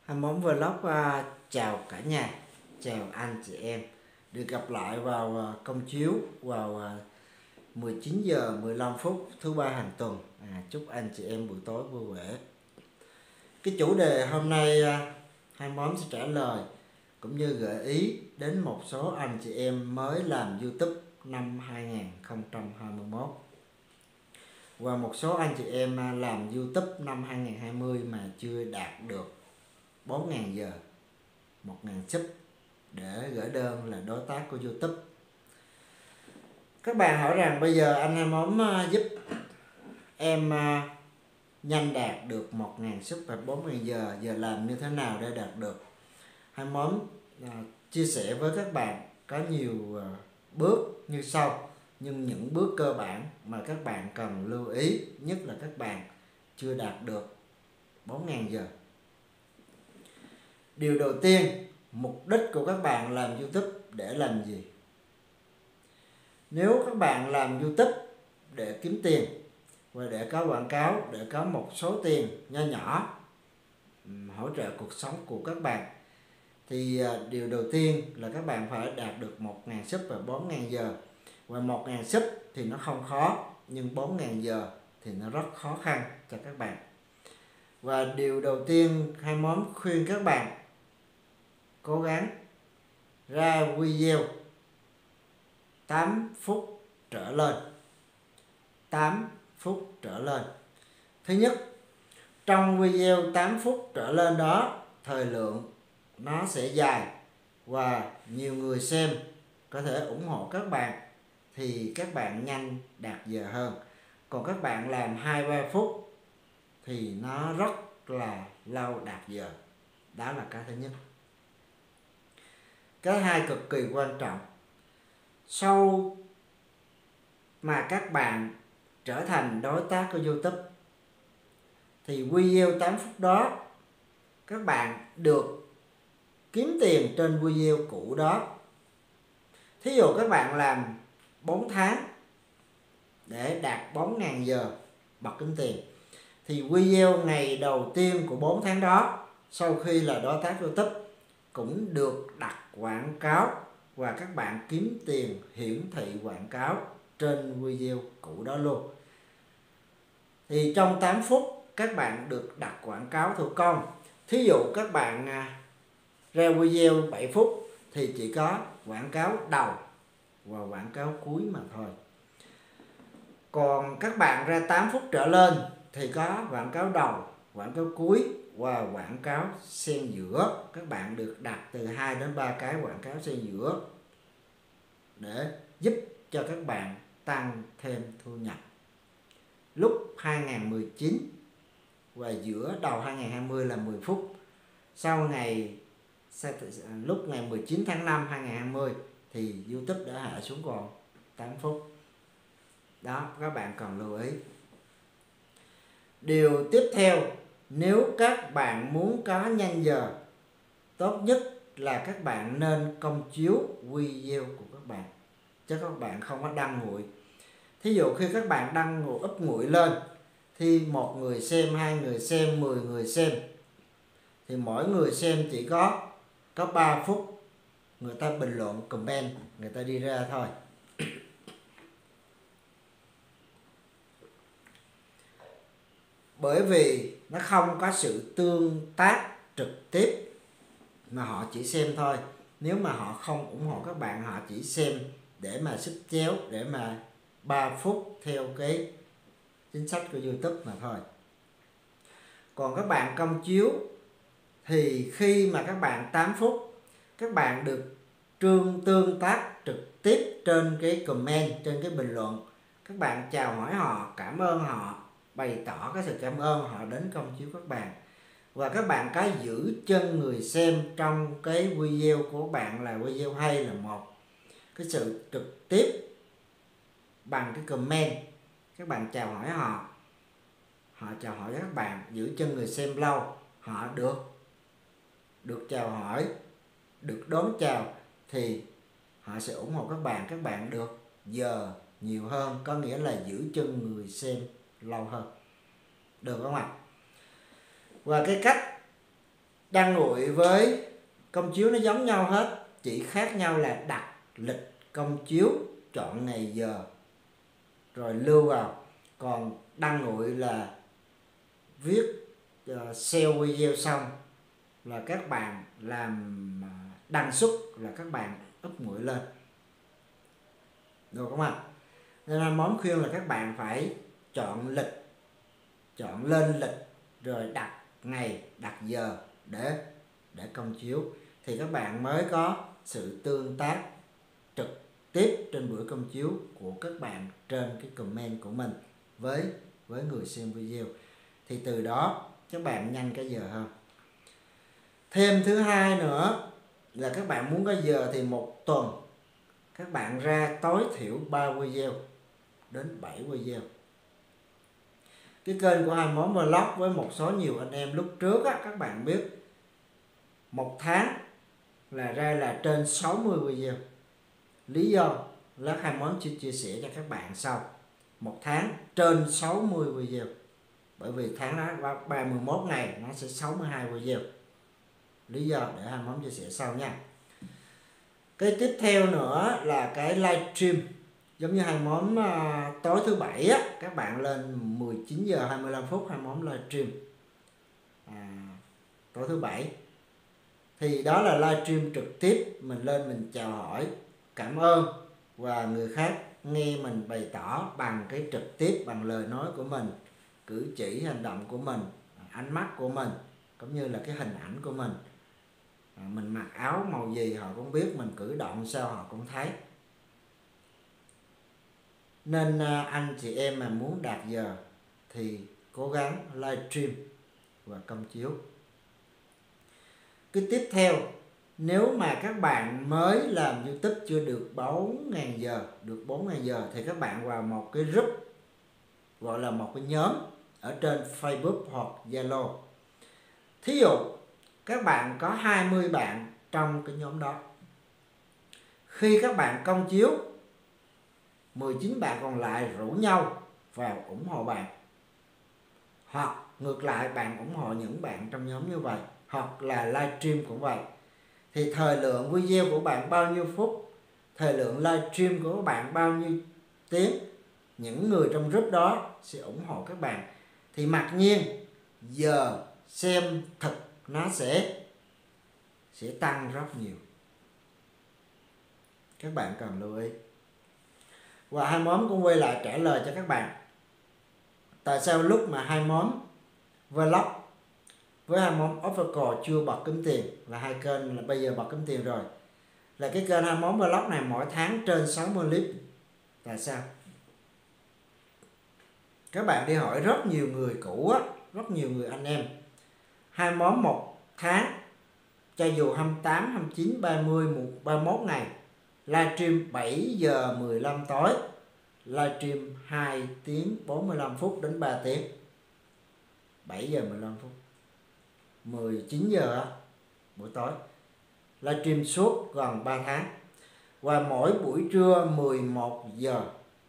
Anh Bóng Vlog chào cả nhà, chào anh chị em. Được gặp lại vào công chiếu vào 19 giờ 15 phút thứ ba hàng tuần. Chúc anh chị em buổi tối vui vẻ. Cái chủ đề hôm nay anh Bóng sẽ trả lời cũng như gợi ý đến một số anh chị em mới làm YouTube năm 2021 và một số anh chị em làm YouTube năm 2020 mà chưa đạt được 4.000 giờ, 1.000 sub để gửi đơn là đối tác của YouTube. Các bạn hỏi rằng bây giờ anh muốn giúp em nhanh đạt được 1.000 sub và 4.000 giờ làm như thế nào để đạt được? Anh muốn chia sẻ với các bạn có nhiều bước như sau, nhưng những bước cơ bản mà các bạn cần lưu ý, nhất là các bạn chưa đạt được 4.000 giờ. Điều đầu tiên, mục đích của các bạn làm YouTube để làm gì? Nếu các bạn làm YouTube để kiếm tiền và để có quảng cáo, để có một số tiền nho nhỏ hỗ trợ cuộc sống của các bạn, thì điều đầu tiên là các bạn phải đạt được 1.000 sub và 4.000 giờ. Và 1.000 sub thì nó không khó, nhưng 4.000 giờ thì nó rất khó khăn cho các bạn. Và điều đầu tiên hai món khuyên các bạn cố gắng ra video 8 phút trở lên. 8 phút trở lên. Thứ nhất, trong video 8 phút trở lên đó, thời lượng nó sẽ dài và nhiều người xem có thể ủng hộ các bạn thì các bạn nhanh đạt giờ hơn. Còn các bạn làm 2-3 phút thì nó rất là lâu đạt giờ. Đó là cái thứ nhất. Cái hai cực kỳ quan trọng. Sau mà các bạn trở thành đối tác của YouTube thì video 8 phút đó các bạn được kiếm tiền trên video cũ đó. Thí dụ các bạn làm 4 tháng để đạt 4.000 giờ bật kiếm tiền, thì video ngày đầu tiên của 4 tháng đó, sau khi là đối tác YouTube, cũng được đặt quảng cáo và các bạn kiếm tiền hiển thị quảng cáo trên video cũ đó luôn. Thì trong 8 phút các bạn được đặt quảng cáo thủ công. Thí dụ các bạn ra video 7 phút thì chỉ có quảng cáo đầu và quảng cáo cuối mà thôi. Còn các bạn ra 8 phút trở lên thì có quảng cáo đầu, quảng cáo cuối và quảng cáo xen giữa. Các bạn được đặt từ 2 đến 3 cái quảng cáo xen giữa để giúp cho các bạn tăng thêm thu nhập. Lúc 2019 và giữa đầu 2020 là 10 phút. Lúc ngày 19 tháng 5 2020 thì YouTube đã hạ xuống còn 8 phút. Đó, các bạn cần lưu ý. Điều tiếp theo, nếu các bạn muốn có nhanh giờ, tốt nhất là các bạn nên công chiếu video của các bạn, chứ các bạn không có đăng nguội. Thí dụ khi các bạn đăng up nguội lên thì 1 người xem, 2 người xem, 10 người xem thì mỗi người xem chỉ có 3 phút người ta bình luận, comment, người ta đi ra thôi. Bởi vì nó không có sự tương tác trực tiếp mà họ chỉ xem thôi. Nếu mà họ không ủng hộ các bạn, họ chỉ xem để mà sức chéo, để mà 3 phút theo cái chính sách của YouTube mà thôi. Còn các bạn công chiếu thì khi mà các bạn 8 phút, các bạn được tương tác trực tiếp trên cái comment, trên cái bình luận. Các bạn chào hỏi họ, cảm ơn họ, bày tỏ cái sự cảm ơn họ đến công chiếu các bạn. Và các bạn có giữ chân người xem trong cái video của bạn là video hay là một. Cái sự trực tiếp bằng cái comment, các bạn chào hỏi họ, họ chào hỏi các bạn, giữ chân người xem lâu, họ được chào hỏi, được đón chào thì họ sẽ ủng hộ các bạn được giờ nhiều hơn, có nghĩa là giữ chân người xem lâu hơn. Được không ạ? Và cái cách đăng nguội với công chiếu nó giống nhau hết, chỉ khác nhau là đặt lịch công chiếu, chọn ngày giờ rồi lưu vào. Còn đăng nguội là viết save video xong là các bạn làm đăng xuất là các bạn up nguội lên, được không ạ? Nên anh món khuyên là các bạn phải chọn lịch, chọn lên lịch rồi đặt ngày, đặt giờ để công chiếu, thì các bạn mới có sự tương tác trực tiếp trên buổi công chiếu của các bạn trên cái comment của mình với người xem video, thì từ đó các bạn nhanh cái giờ hơn. Thêm thứ hai nữa là các bạn muốn có giờ thì một tuần các bạn ra tối thiểu 3 video đến 7 video. Cái kênh của Hai Món Vlog với một số nhiều anh em lúc trước á, các bạn biết một tháng là ra là trên 60 video. Lý do lát Hai Món chia sẻ cho các bạn sau. Một tháng trên 60 video, bởi vì tháng đó 31 ngày nó sẽ 62 video. Lý do để Hai Món chia sẻ sau nha. Cái tiếp theo nữa là cái livestream. Giống như Hai Món tối thứ bảy á, các bạn lên 19 giờ 25 phút Hai Món livestream tối thứ bảy. Thì đó là livestream trực tiếp, mình lên mình chào hỏi, cảm ơn, và người khác nghe mình bày tỏ bằng cái trực tiếp, bằng lời nói của mình, cử chỉ hành động của mình, ánh mắt của mình, cũng như là cái hình ảnh của mình. Mình mặc áo màu gì họ cũng biết, mình cử động sao họ cũng thấy. Nên anh chị em mà muốn đạt giờ thì cố gắng livestream và công chiếu. Cái tiếp theo, nếu mà các bạn mới làm YouTube chưa được 4.000 giờ, được 4.000 giờ thì các bạn vào một cái group, gọi là một cái nhóm ở trên Facebook hoặc Zalo. Thí dụ các bạn có 20 bạn trong cái nhóm đó. Khi các bạn công chiếu, 19 bạn còn lại rủ nhau vào ủng hộ bạn. Hoặc ngược lại, bạn ủng hộ những bạn trong nhóm như vậy. Hoặc là livestream cũng vậy. Thì thời lượng video của bạn bao nhiêu phút, thời lượng livestream của các bạn bao nhiêu tiếng, những người trong group đó sẽ ủng hộ các bạn. Thì mặc nhiên giờ xem thực nó sẽ tăng rất nhiều. Các bạn cần lưu ý. Và Hai Món cũng quay lại trả lời cho các bạn. Tại sao lúc mà Hai Món Vlog với Hai Món Official chưa bật kiếm tiền, là hai kênh là bây giờ bật kiếm tiền rồi, là cái kênh Hai Món Vlog này mỗi tháng trên 60 clip. Tại sao? Các bạn đi hỏi rất nhiều người cũ á, rất nhiều người anh em. Hai Món một tháng cho dù 28, 29, 30, 31 ngày, livestream 7 giờ 15 tối, livestream 2 tiếng 45 phút đến 3 tiếng. 7 giờ 15 phút. 19 giờ buổi tối. Livestream suốt gần 3 tháng. Và mỗi buổi trưa 11 giờ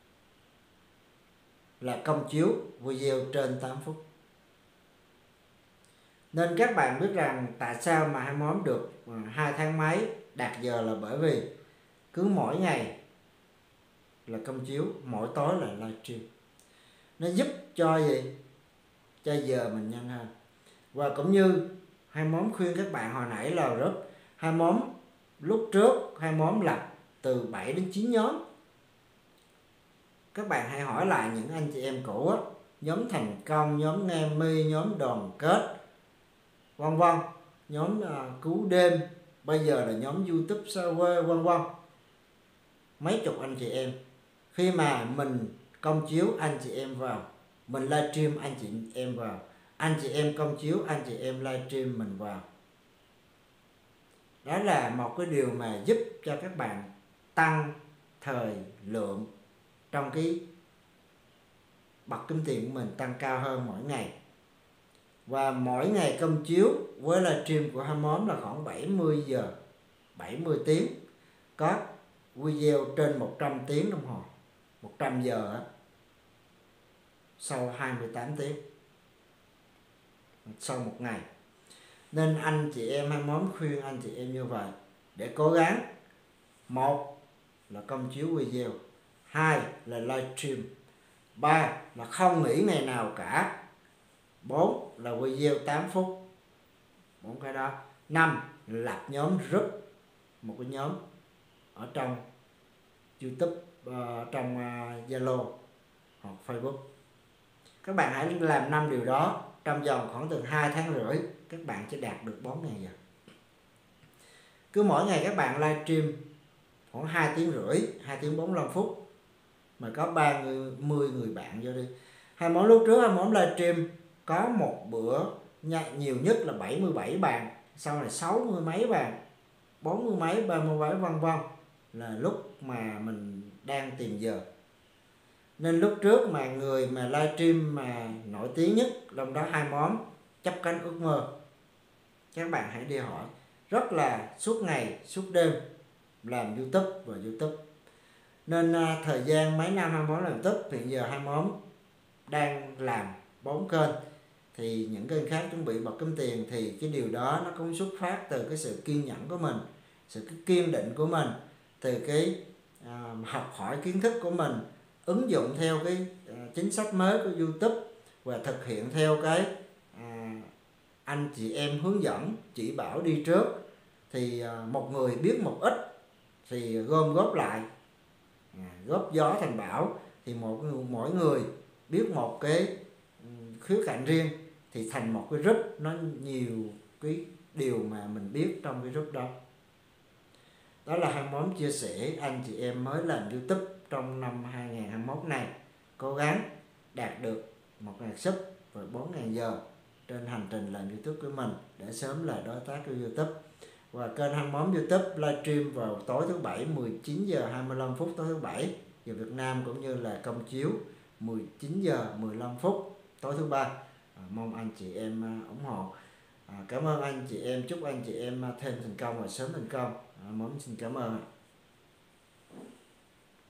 là công chiếu video trên 8 phút. Nên các bạn biết rằng tại sao mà Hai Món được 2 tháng mấy đạt giờ, là bởi vì cứ mỗi ngày là công chiếu, mỗi tối là livestream. Nó giúp cho gì? Cho giờ mình nhanh hơn. Và cũng như Hai Món khuyên các bạn hồi nãy là group, Hai Món lúc trước Hai Món lập từ 7 đến 9 nhóm. Các bạn hãy hỏi lại những anh chị em cũ á, nhóm thành công, nhóm nghe mi, nhóm đoàn kết, vân vân, nhóm cứu đêm, bây giờ là nhóm YouTube sao quê, vân vân. Mấy chục anh chị em. Khi mà mình công chiếu anh chị em vào, mình livestream anh chị em vào, anh chị em công chiếu anh chị em livestream mình vào. Đó là một cái điều mà giúp cho các bạn tăng thời lượng trong cái bật kiếm tiền của mình, tăng cao hơn mỗi ngày. Và mỗi ngày công chiếu với livestream của Hai Món là khoảng 70 giờ, 70 tiếng. Có video trên 100 tiếng đồng hồ, 100 giờ á, sau 28 tiếng, sau một ngày. Nên anh chị em hai món khuyên anh chị em như vậy để cố gắng. Một là công chiếu video, hai là livestream, ba là không nghỉ ngày nào cả, bốn là video 8 phút, bốn cái đó. Năm là lập nhóm group, một cái nhóm ở trong YouTube, trong Zalo hoặc Facebook. Các bạn hãy làm 5 điều đó trong vòng khoảng từ 2 tháng rưỡi, các bạn sẽ đạt được 4.000 giờ. Cứ mỗi ngày các bạn livestream khoảng 2 tiếng rưỡi, 2 tiếng 45 phút mà có 30 người bạn vô đi. Hai món lúc trước hai món livestream có một bữa nhiều nhất là 77 bàn, sau này 60 mấy bàn, 40 mấy, 30 mấy vân vân, là lúc mà mình đang tìm giờ. Nên lúc trước mà người mà livestream mà nổi tiếng nhất trong đó hai món chấp cánh ước mơ, các bạn hãy đi hỏi, rất là suốt ngày suốt đêm làm YouTube và YouTube. Nên thời gian mấy năm hai món làm YouTube, hiện giờ hai món đang làm 4 kênh, thì những kênh khác chuẩn bị bật kiếm tiền, thì cái điều đó nó cũng xuất phát từ cái sự kiên nhẫn của mình, sự kiên định của mình, từ cái học hỏi kiến thức của mình, ứng dụng theo cái chính sách mới của YouTube và thực hiện theo cái anh chị em hướng dẫn chỉ bảo đi trước. Thì một người biết một ít thì gom góp lại, góp gió thành bão. Thì mỗi người biết một cái khía cạnh riêng thì thành một cái group, nó nhiều cái điều mà mình biết trong cái group đó. Đó là hai món chia sẻ anh chị em mới làm YouTube trong năm 2021 này. Cố gắng đạt được 1.000 sub và 4.000 giờ trên hành trình làm YouTube của mình để sớm là đối tác của YouTube. Và kênh hai món YouTube livestream vào tối thứ bảy 19 giờ 25 phút tối thứ bảy giờ Việt Nam, cũng như là công chiếu 19 giờ 15 phút tối thứ ba. Mong anh chị em ủng hộ. Cảm ơn anh chị em, chúc anh chị em thêm thành công và sớm thành công. Món xin cảm ơn.